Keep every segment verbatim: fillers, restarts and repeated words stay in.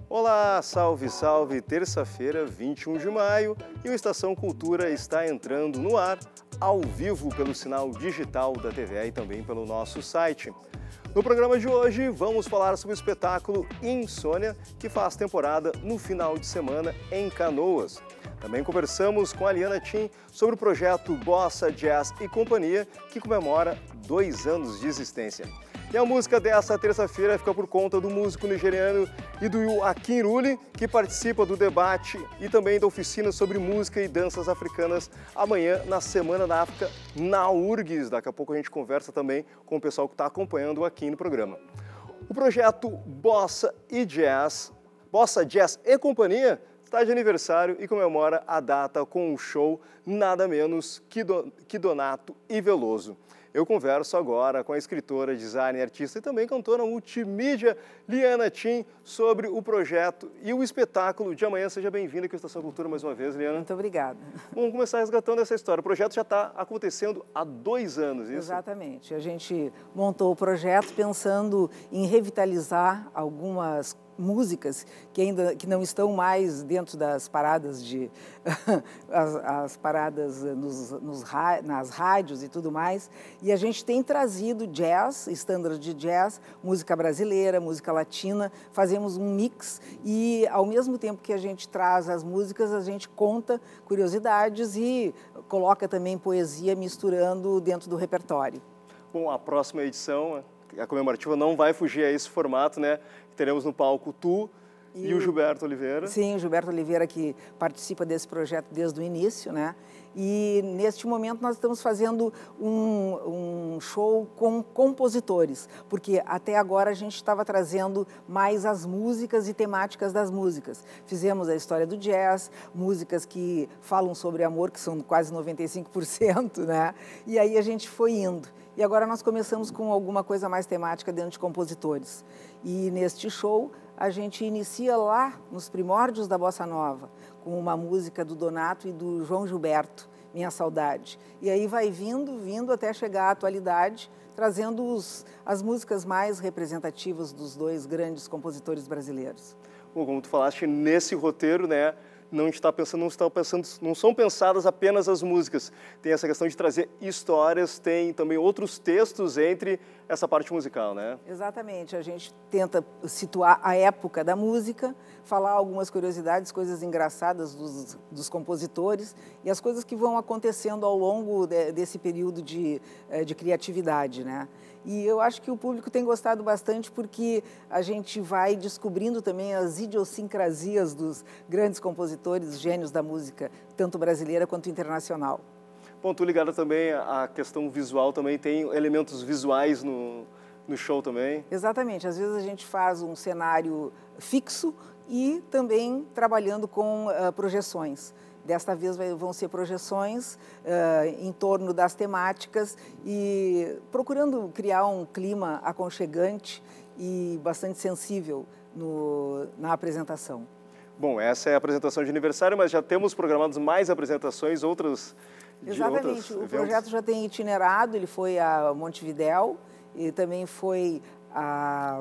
Olá, salve, salve! Terça-feira, vinte e um de maio, e o Estação Cultura está entrando no ar, ao vivo pelo sinal digital da T V e também pelo nosso site. No programa de hoje, vamos falar sobre o espetáculo Insônia, que faz temporada no final de semana em Canoas. Também conversamos com a Liana Tim sobre o projeto Bossa, Jazz e Companhia, que comemora dois anos de existência. E a música dessa terça-feira fica por conta do músico nigeriano e do Akinruli, que participa do debate e também da oficina sobre música e danças africanas amanhã na Semana da África na U R G S. Daqui a pouco a gente conversa também com o pessoal que está acompanhando aqui no programa. O projeto Bossa e Jazz, Bossa, Jazz e Companhia está de aniversário e comemora a data com um show nada menos que, do, que Donato e Veloso. Eu converso agora com a escritora, designer, artista e também cantora multimídia Liana Tim sobre o projeto e o espetáculo de amanhã. Seja bem-vinda aqui à Estação Cultura mais uma vez, Liana. Muito obrigada. Vamos começar resgatando essa história. O projeto já está acontecendo há dois anos, isso? Exatamente. A gente montou o projeto pensando em revitalizar algumas músicas que ainda que não estão mais dentro das paradas de as, as paradas nos, nos, nas rádios e tudo mais, e a gente tem trazido jazz, estándares de jazz, música brasileira, música latina, fazemos um mix e ao mesmo tempo que a gente traz as músicas, a gente conta curiosidades e coloca também poesia misturando dentro do repertório. Bom, a próxima edição, a comemorativa, não vai fugir a esse formato, né? Teremos no palco tu e, e o Gilberto Oliveira. Sim, o Gilberto Oliveira, que participa desse projeto desde o início, né? E neste momento nós estamos fazendo um, um show com compositores, porque até agora a gente estava trazendo mais as músicas e temáticas das músicas. Fizemos a história do jazz, músicas que falam sobre amor, que são quase noventa e cinco por cento, né? E aí a gente foi indo. E agora nós começamos com alguma coisa mais temática dentro de compositores. E neste show a gente inicia lá nos primórdios da Bossa Nova, com uma música do Donato e do João Gilberto, Minha Saudade. E aí vai vindo, vindo até chegar à atualidade, trazendo os, as músicas mais representativas dos dois grandes compositores brasileiros. Bom, como tu falaste, nesse roteiro, né? Não está pensando, não está pensando, não são pensadas apenas as músicas. Tem essa questão de trazer histórias, tem também outros textos entre essa parte musical, né? Exatamente. A gente tenta situar a época da música, falar algumas curiosidades, coisas engraçadas dos, dos compositores e as coisas que vão acontecendo ao longo de, desse período de, de criatividade, né? E eu acho que o público tem gostado bastante porque a gente vai descobrindo também as idiosincrasias dos grandes compositores, gênios da música, tanto brasileira quanto internacional. Bom, tu ligada também à questão visual, também tem elementos visuais no, no show também? Exatamente. Às vezes a gente faz um cenário fixo e também trabalhando com uh, projeções. Desta vez vão ser projeções uh, em torno das temáticas e procurando criar um clima aconchegante e bastante sensível no, na apresentação. Bom, essa é a apresentação de aniversário, mas já temos programados mais apresentações, outras de Exatamente. O eventos. Projeto já tem itinerado, ele foi a Montevidéu e também foi a,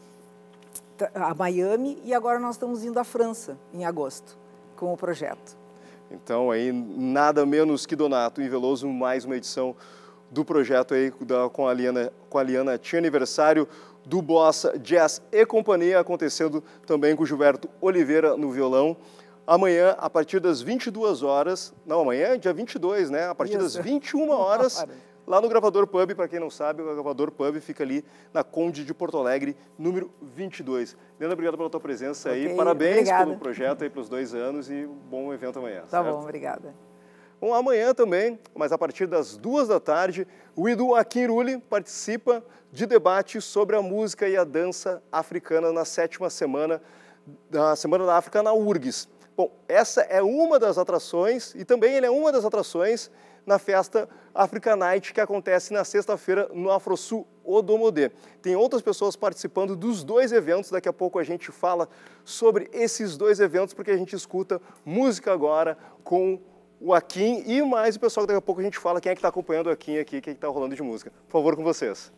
a Miami e agora nós estamos indo à França em agosto com o projeto. Então, aí, nada menos que Donato e Veloso, mais uma edição do projeto aí da, com a Liana, com a Liana Tim, aniversário do Bossa, Jazz e Companhia, acontecendo também com o Gilberto Oliveira no violão. Amanhã, a partir das vinte e duas horas, não, amanhã é dia vinte e dois, né? A partir Isso. das vinte e uma horas, lá no Gravador Pub, para quem não sabe, o Gravador Pub fica ali na Conde de Porto Alegre, número vinte e dois. Leandra, obrigado pela tua presença okay, aí. Parabéns obrigada. pelo projeto aí, pelos dois anos e um bom evento amanhã. Tá certo? bom, obrigada. Bom, amanhã também, mas a partir das duas da tarde, o Idu Akinruli participa de debate sobre a música e a dança africana na sétima semana da Semana da África na U R G S. Bom, essa é uma das atrações e também ele é uma das atrações na festa Africa Night, que acontece na sexta-feira no Afrosul Odomodê. Tem outras pessoas participando dos dois eventos, daqui a pouco a gente fala sobre esses dois eventos, porque a gente escuta música agora com o Akin e mais o pessoal, daqui a pouco a gente fala quem é que está acompanhando o Akin aqui, quem é que está rolando de música. Por favor, com vocês.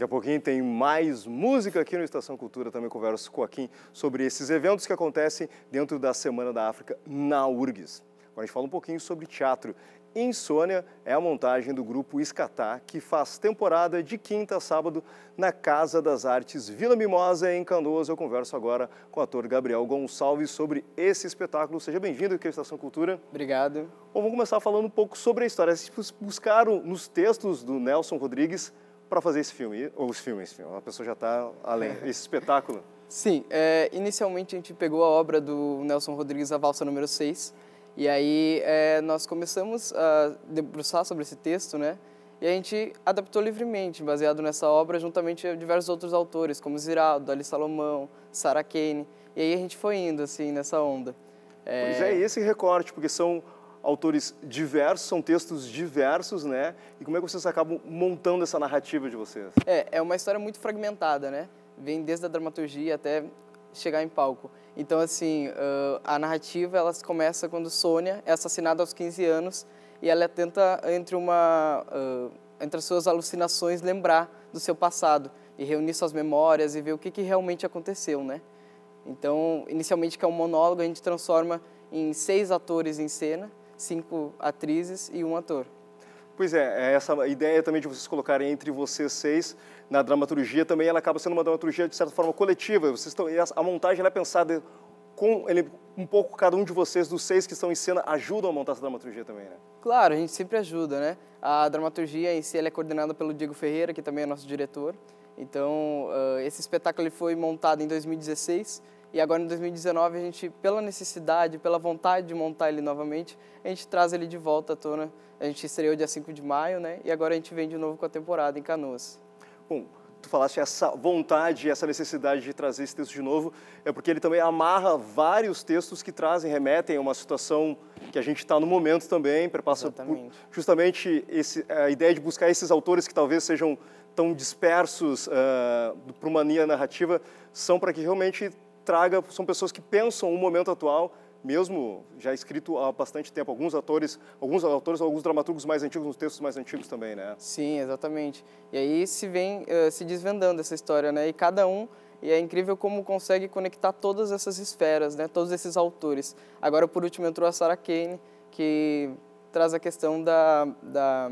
Daqui a pouquinho tem mais música aqui no Estação Cultura. Também converso com o Joaquim sobre esses eventos que acontecem dentro da Semana da África na U R G S. Agora a gente fala um pouquinho sobre teatro. Insônia é a montagem do grupo Escatá, que faz temporada de quinta a sábado na Casa das Artes Vila Mimosa, em Canoas. Eu converso agora com o ator Gabriel Gonçalves sobre esse espetáculo. Seja bem-vindo aqui à Estação Cultura. Obrigado. Bom, vamos começar falando um pouco sobre a história. Vocês buscaram nos textos do Nelson Rodrigues para fazer esse filme, ou os filmes, a pessoa já está além, esse espetáculo? Sim, é, inicialmente a gente pegou a obra do Nelson Rodrigues, A Valsa número seis, e aí é, nós começamos a debruçar sobre esse texto, né? E a gente adaptou livremente, baseado nessa obra, juntamente a diversos outros autores, como Ziraldo, Ali Salomão, Sarah Kane, e aí a gente foi indo, assim, nessa onda. É... Pois é, esse recorte, porque são autores diversos, são textos diversos, né? E como é que vocês acabam montando essa narrativa de vocês? É, é uma história muito fragmentada, né? Vem desde a dramaturgia até chegar em palco. Então, assim, uh, a narrativa, ela começa quando Sônia é assassinada aos quinze anos e ela tenta, entre, uma, uh, entre as suas alucinações, lembrar do seu passado e reunir suas memórias e ver o que, que realmente aconteceu, né? Então, inicialmente, que é um monólogo, a gente transforma em seis atores em cena, cinco atrizes e um ator. Pois é, é essa ideia também de vocês colocarem entre vocês seis na dramaturgia também, ela acaba sendo uma dramaturgia de certa forma coletiva. Vocês estão, a montagem ela é pensada com ele, um pouco cada um de vocês, dos seis que estão em cena, ajudam a montar essa dramaturgia também, né? Claro, a gente sempre ajuda, né? A dramaturgia em si ela é coordenada pelo Diego Ferreira, que também é nosso diretor. Então, uh, esse espetáculo ele foi montado em dois mil e dezesseis e agora em dois mil e dezenove a gente, pela necessidade, pela vontade de montar ele novamente, a gente traz ele de volta à tona. A gente estreou dia cinco de maio, né? E agora a gente vem de novo com a temporada em Canoas. Bom, tu falaste essa vontade, essa necessidade de trazer esse texto de novo, é porque ele também amarra vários textos que trazem, remetem a uma situação que a gente está no momento também, perpassa por justamente esse, a ideia de buscar esses autores que talvez sejam tão dispersos uh, para uma linha narrativa, são para que realmente traga, são pessoas que pensam o momento atual, mesmo já escrito há bastante tempo, alguns atores, alguns autores, alguns dramaturgos mais antigos, nos textos mais antigos também, né? Sim, exatamente. E aí se vem uh, se desvendando essa história, né? E cada um, e é incrível como consegue conectar todas essas esferas, né? Todos esses autores. Agora, por último, entrou a Sarah Kane, que traz a questão da, da,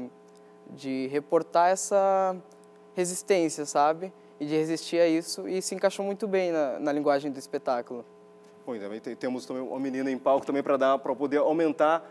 de reportar essa resistência, sabe? E de resistir a isso, e se encaixou muito bem na, na linguagem do espetáculo. Bom, também temos também uma menina em palco também para dar, para poder aumentar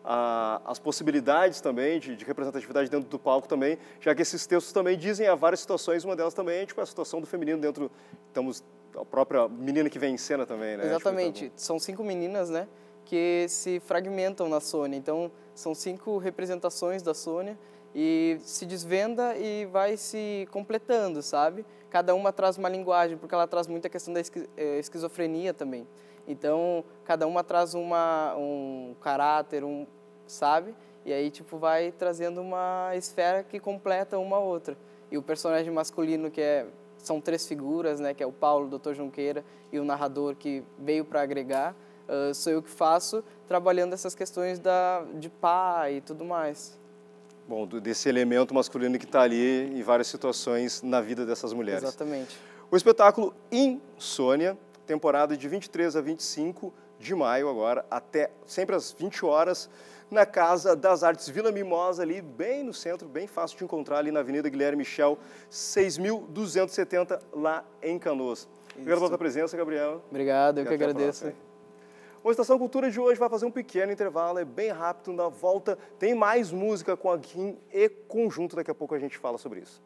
a, as possibilidades também de, de representatividade dentro do palco também, já que esses textos também dizem há várias situações, uma delas também é tipo, a situação do feminino dentro, estamos a própria menina que vem em cena também, né? Exatamente, tipo, são cinco meninas, né, que se fragmentam na Sônia, então são cinco representações da Sônia e se desvenda e vai se completando, sabe? Cada uma traz uma linguagem, porque ela traz muita questão da esquizofrenia também. Então, cada uma traz uma, um caráter, um, sabe? E aí, tipo, vai trazendo uma esfera que completa uma a outra. E o personagem masculino, que é, são três figuras, né? Que é o Paulo, o doutor Junqueira e o narrador que veio para agregar, uh, sou eu que faço, trabalhando essas questões da, de pai e tudo mais. Bom, desse elemento masculino que está ali em várias situações na vida dessas mulheres. Exatamente. O espetáculo Insônia, temporada de vinte e três a vinte e cinco de maio agora, até sempre às vinte horas, na Casa das Artes Vila Mimosa, ali bem no centro, bem fácil de encontrar, ali na Avenida Guilherme Michel, seis mil duzentos e setenta, lá em Canoas. Obrigado pela tua presença, Gabriel. Obrigado, eu que agradeço. A Estação Cultura de hoje vai fazer um pequeno intervalo, é bem rápido, na volta tem mais música com a Guim e Conjunto, daqui a pouco a gente fala sobre isso.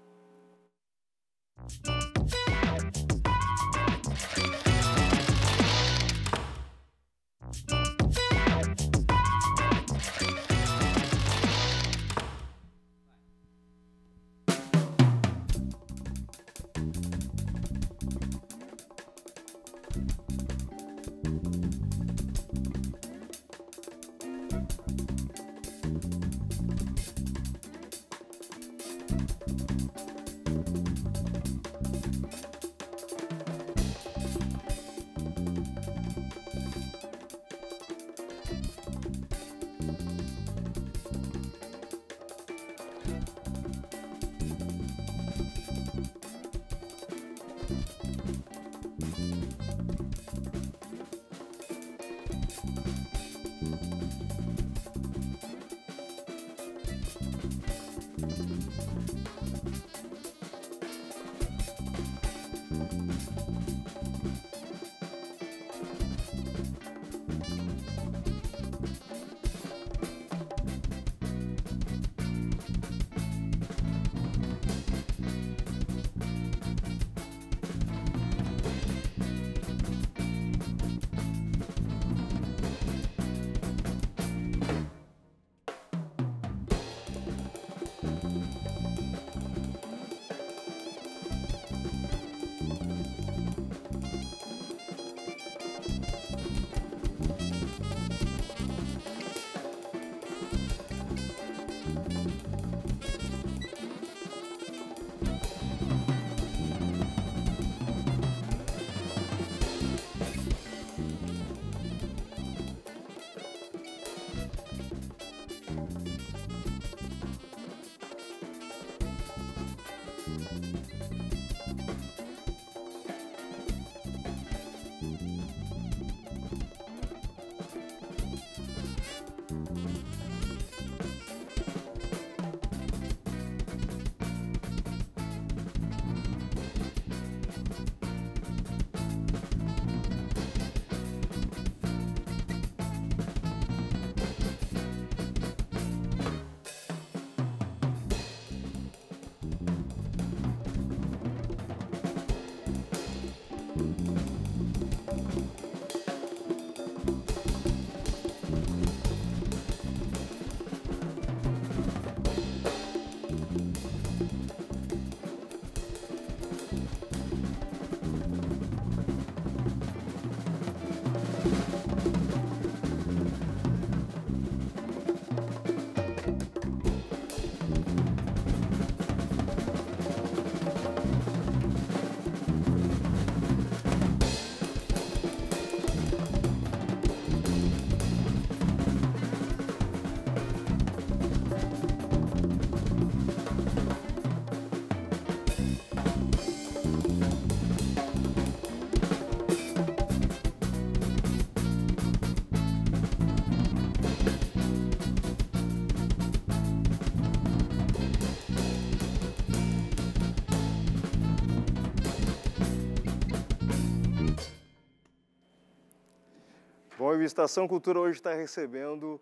Bom, e o Estação Cultura hoje está recebendo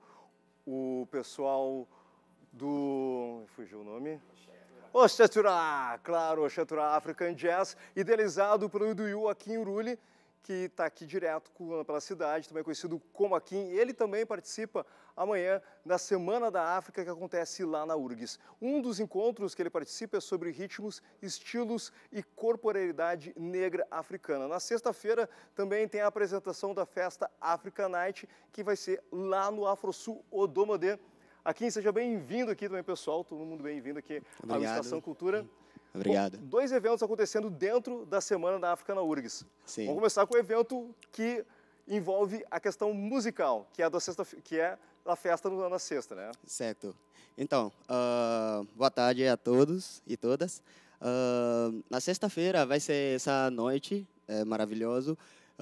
o pessoal do... fugiu o nome? Oxaturá, claro, Oxaturá African Jazz, idealizado pelo Iduiu Akin Uruli, que está aqui direto pela cidade, também conhecido como Akin. Ele também participa amanhã da Semana da África, que acontece lá na U R G S. Um dos encontros que ele participa é sobre ritmos, estilos e corporeidade negra africana. Na sexta-feira também tem a apresentação da festa Africa Night, que vai ser lá no AfroSul Odomodê. Akin, seja bem-vindo aqui também, pessoal, todo mundo bem-vindo aqui à Estação Cultura. Obrigado. Bom, dois eventos acontecendo dentro da Semana da África na U R G S. Sim. Vamos começar com o evento que envolve a questão musical, que é a, da sexta, que é a festa na sexta, né? Certo. Então, uh, boa tarde a todos e todas. Uh, na sexta-feira vai ser essa noite é, maravilhosa,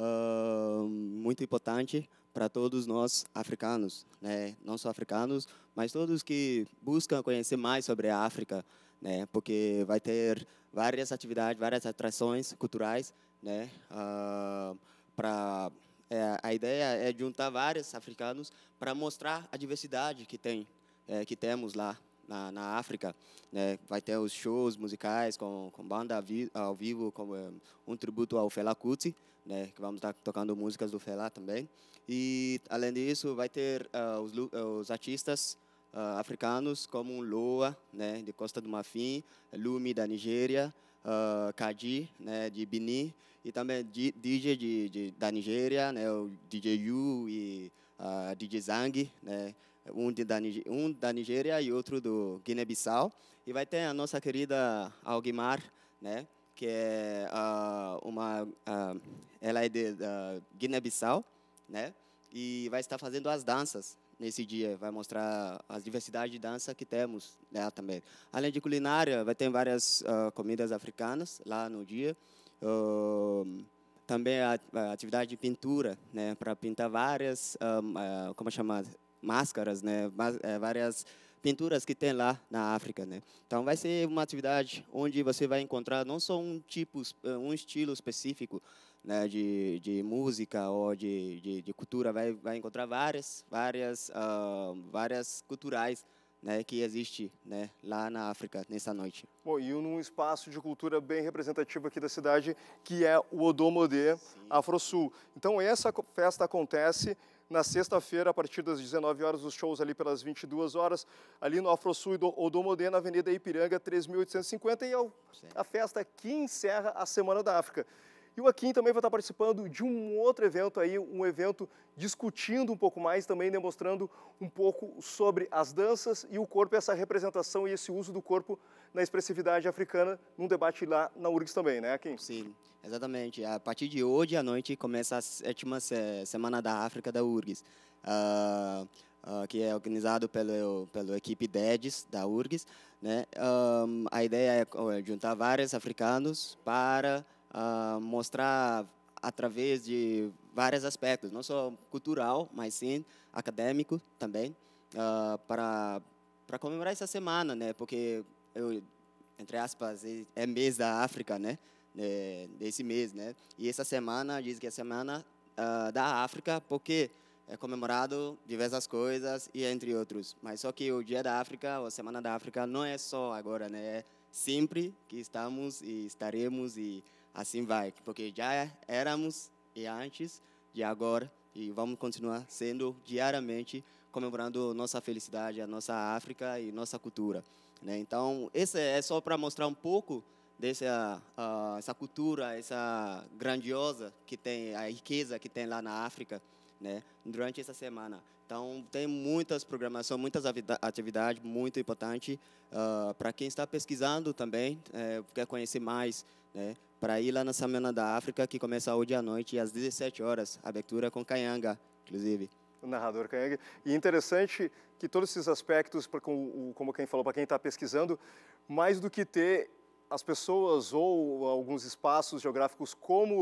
uh, muito importante para todos nós africanos, né? Não só africanos, mas todos que buscam conhecer mais sobre a África, né? Porque vai ter várias atividades, várias atrações culturais, né? Uh, para é, a ideia é juntar vários africanos para mostrar a diversidade que tem, é, que temos lá na, na África, né? Vai ter os shows musicais com, com banda ao vivo, como um, um tributo ao Fela Kuti, né? Que vamos estar tocando músicas do Fela também. E além disso vai ter uh, os, os artistas uh, africanos como Loa, né? De Costa do Marfim, Lumi da Nigéria, uh, Kadi, né? De Benin, e também D J de, de, da Nigéria, né? O D J Yu e uh, D J Zang, né? Um, de, da, um da Nigéria e outro do Guiné-Bissau. E vai ter a nossa querida Alguimar, né? Que é uh, uma... Uh, ela é de uh, Guiné-Bissau, né? E vai estar fazendo as danças nesse dia, vai mostrar as diversidades de dança que temos lá também. Além de culinária, vai ter várias uh, comidas africanas lá no dia. Uh, também a, a atividade de pintura, né? Para pintar várias, um, uh, como chama, máscaras, né? Várias pinturas que tem lá na África, né? Então vai ser uma atividade onde você vai encontrar não só um tipo, um estilo específico, né, de, de música ou de, de, de cultura, vai vai encontrar várias várias uh, várias culturais, né, que existe, né, lá na África nessa noite. Bom, e num espaço de cultura bem representativo aqui da cidade, que é o Odomodê AfroSul. Então essa festa acontece na sexta-feira, a partir das dezenove horas, os shows ali pelas vinte e duas horas, ali no AfroSul Odomodê, na Avenida Ipiranga, três mil oitocentos e cinquenta, e é a festa que encerra a Semana da África. E o Akin também vai estar participando de um outro evento aí, um evento discutindo um pouco mais, também demonstrando um pouco sobre as danças e o corpo, essa representação e esse uso do corpo na expressividade africana, num debate lá na U R G S também, né, Akin? Sim, exatamente. A partir de hoje à noite começa a sétima Semana da África da U R G S, uh, uh, que é organizado pelo pela equipe D E D S da U R G S, né? Um, a ideia é juntar vários africanos para Uh, mostrar através de vários aspectos, não só cultural, mas sim acadêmico também, uh, para para comemorar essa semana, né? Porque eu, entre aspas, é mês da África, né? É, desse mês, né? E essa semana diz que é a semana uh, da África, porque é comemorado diversas coisas e entre outros. Mas só que o Dia da África, ou a Semana da África, não é só agora, né? É sempre que estamos e estaremos e assim vai, porque já éramos e antes de agora e vamos continuar sendo diariamente comemorando nossa felicidade, a nossa África e nossa cultura, né? Então, esse é só para mostrar um pouco dessa uh, essa cultura, essa grandiosa que tem, a riqueza que tem lá na África, né? Durante essa semana. Então, tem muitas programações, muitas atividades muito importantes uh, para quem está pesquisando também, é, quer conhecer mais, né? Para ir lá na Semana da África, que começa hoje à noite, às dezessete horas, abertura com Kayanga, inclusive. O narrador Kayanga. E interessante que todos esses aspectos, como quem falou, para quem está pesquisando, mais do que ter as pessoas ou alguns espaços geográficos como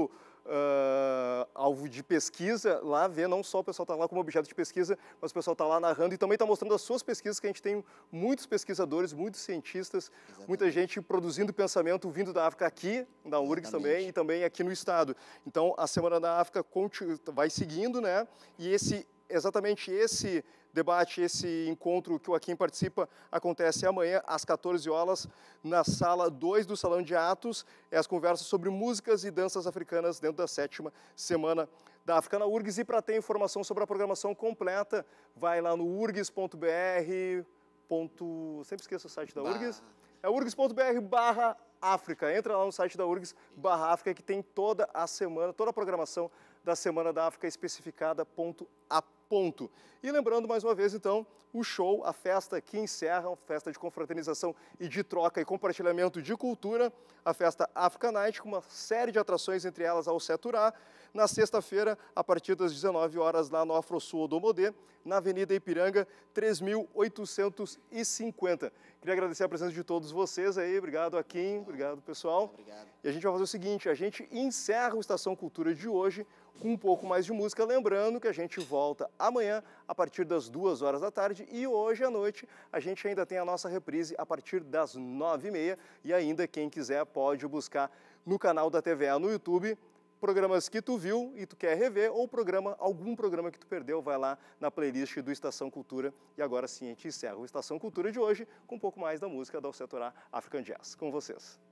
uh, alvo de pesquisa, lá ver não só o pessoal está lá como objeto de pesquisa, mas o pessoal está lá narrando e também está mostrando as suas pesquisas, que a gente tem muitos pesquisadores, muitos cientistas, Exatamente. muita gente produzindo pensamento vindo da África aqui, na U R G S também, e também aqui no estado. Então, a Semana da África vai seguindo, né? E esse, exatamente esse debate, esse encontro que o Joaquim participa, acontece amanhã às quatorze horas, na sala dois do Salão de Atos. É as conversas sobre músicas e danças africanas dentro da sétima Semana da África na U R G S. E para ter informação sobre a programação completa, vai lá no urgs ponto br. Ponto... Sempre esqueço o site da bah. U R G S. É urgs ponto br barra África. Entra lá no site da U R G S barra África, que tem toda a semana, toda a programação da Semana da África especificada ponto a ponto. E lembrando mais uma vez, então, o show, a festa que encerra, uma festa de confraternização e de troca e compartilhamento de cultura, a festa Africa Night, com uma série de atrações, entre elas ao Seturá, na sexta-feira, a partir das dezenove horas, lá no Afrosul Odomodê, na Avenida Ipiranga, três mil oitocentos e cinquenta. Queria agradecer a presença de todos vocês aí, obrigado Joaquim, obrigado pessoal. Obrigado. E a gente vai fazer o seguinte, a gente encerra o Estação Cultura de hoje com um pouco mais de música, lembrando que a gente volta amanhã a partir das duas horas da tarde e hoje à noite a gente ainda tem a nossa reprise a partir das nove e meia e ainda quem quiser pode buscar no canal da T V A no YouTube programas que tu viu e tu quer rever ou programa, algum programa que tu perdeu, vai lá na playlist do Estação Cultura. E agora sim a gente encerra o Estação Cultura de hoje com um pouco mais da música da Seturá African Jazz. Com vocês.